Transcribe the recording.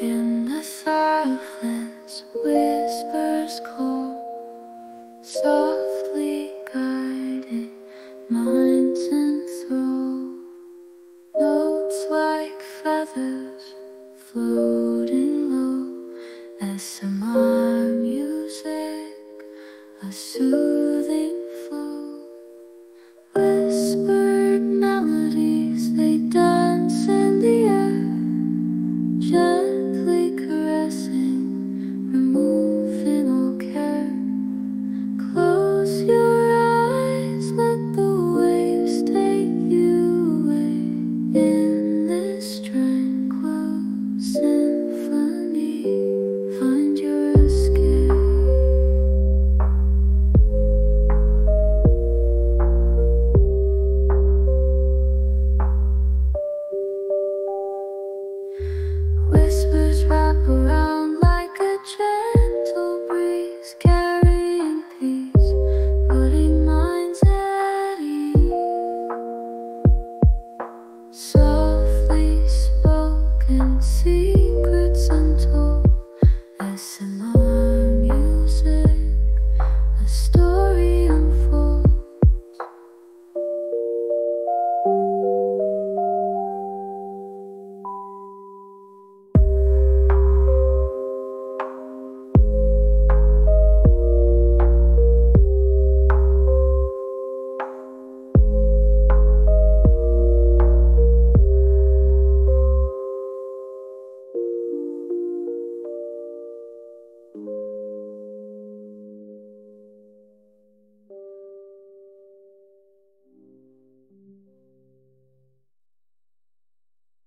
In the silence, whispers call, softly guiding minds enthrall. Notes like feathers floating low, ASMR music, a soothing flow. Whispered melodies, they dance in the air, gently caressing, removing all care. Close your eyes, let the waves take you away in this tranquil symphony. Find your escape. Whispers wrap around